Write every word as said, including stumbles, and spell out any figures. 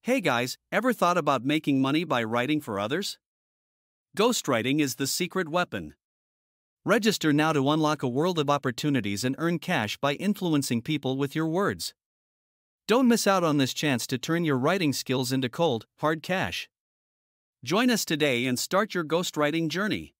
Hey guys, ever thought about making money by writing for others? Ghostwriting is the secret weapon. Register now to unlock a world of opportunities and earn cash by influencing people with your words. Don't miss out on this chance to turn your writing skills into cold, hard cash. Join us today and start your ghostwriting journey.